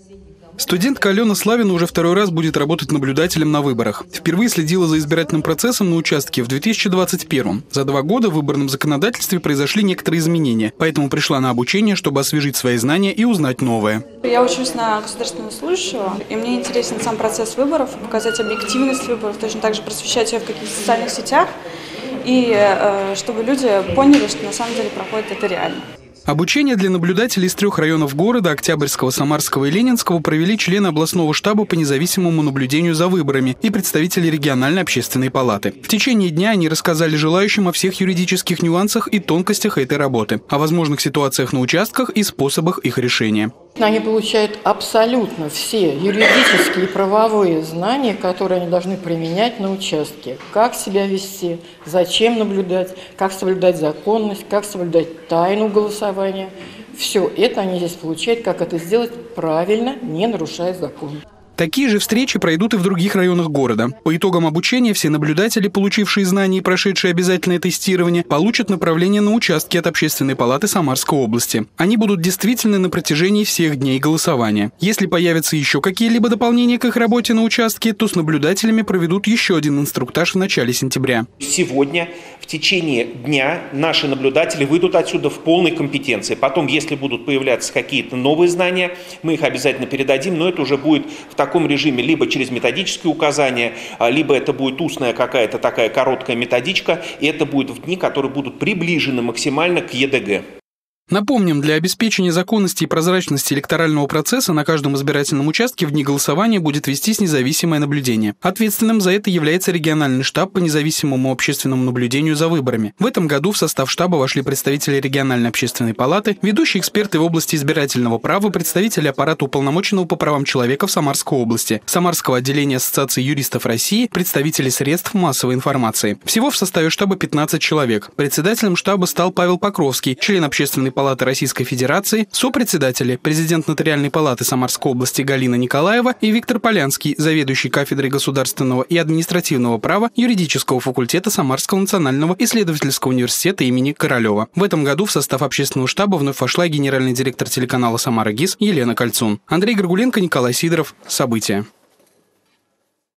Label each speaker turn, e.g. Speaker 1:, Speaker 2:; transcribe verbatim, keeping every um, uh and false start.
Speaker 1: Студентка Алена Славина уже второй раз будет работать наблюдателем на выборах. Впервые следила за избирательным процессом на участке в две тысячи двадцать первом. За два года в выборном законодательстве произошли некоторые изменения, поэтому пришла на обучение, чтобы освежить свои знания и узнать новое.
Speaker 2: Я учусь на государственного служащего, и мне интересен сам процесс выборов, показать объективность выборов, точно так же просвещать ее в каких-то социальных сетях, и э, чтобы люди поняли, что на самом деле проходит это реально.
Speaker 1: Обучение для наблюдателей из трех районов города – Октябрьского, Самарского и Ленинского – провели члены областного штаба по независимому наблюдению за выборами и представители региональной общественной палаты. В течение дня они рассказали желающим о всех юридических нюансах и тонкостях этой работы, о возможных ситуациях на участках и способах их решения.
Speaker 3: Они получают абсолютно все юридические и правовые знания, которые они должны применять на участке. Как себя вести, зачем наблюдать, как соблюдать законность, как соблюдать тайну голосования. Все это они здесь получают, как это сделать правильно, не нарушая закон.
Speaker 1: Такие же встречи пройдут и в других районах города. По итогам обучения все наблюдатели, получившие знания и прошедшие обязательное тестирование, получат направление на участки от Общественной палаты Самарской области. Они будут действительны на протяжении всех дней голосования. Если появятся еще какие-либо дополнения к их работе на участке, то с наблюдателями проведут еще один инструктаж в начале сентября.
Speaker 4: Сегодня в течение дня наши наблюдатели выйдут отсюда в полной компетенции. Потом, если будут появляться какие-то новые знания, мы их обязательно передадим, но это уже будет в В таком режиме либо через методические указания, либо это будет устная какая-то такая короткая методичка, и это будет в дни, которые будут приближены максимально к Е Д Г.
Speaker 1: Напомним, для обеспечения законности и прозрачности электорального процесса на каждом избирательном участке в дни голосования будет вестись независимое наблюдение. Ответственным за это является региональный штаб по независимому общественному наблюдению за выборами. В этом году в состав штаба вошли представители региональной общественной палаты, ведущие эксперты в области избирательного права, представители аппарата уполномоченного по правам человека в Самарской области, Самарского отделения Ассоциации юристов России, представители средств массовой информации. Всего в составе штаба пятнадцать человек. Председателем штаба стал Павел Покровский, член общественной палаты Российской Федерации, сопредседатели, президент Нотариальной палаты Самарской области Галина Николаева и Виктор Полянский, заведующий кафедрой государственного и административного права юридического факультета Самарского национального исследовательского университета имени Королева. В этом году в состав общественного штаба вновь вошла генеральный директор телеканала «Самара ГИС» Елена Кольцун. Андрей Горгуленко, Николай Сидоров. События.